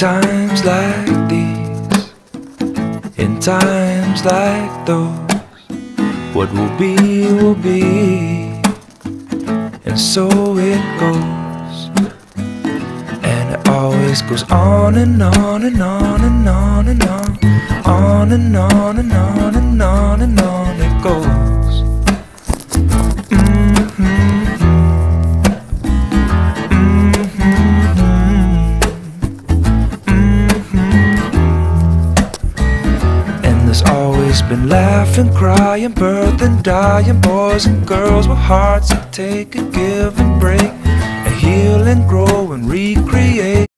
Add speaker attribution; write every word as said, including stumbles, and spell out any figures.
Speaker 1: times like these, in times like those, what will be, will be, and so it goes. And it always goes on and on and on and on and on, on and on and on and on and on it goes. Mm-hmm. There's always been laughing, crying, birthing, dying, boys and girls with hearts that take and give and break, and heal and grow and recreate.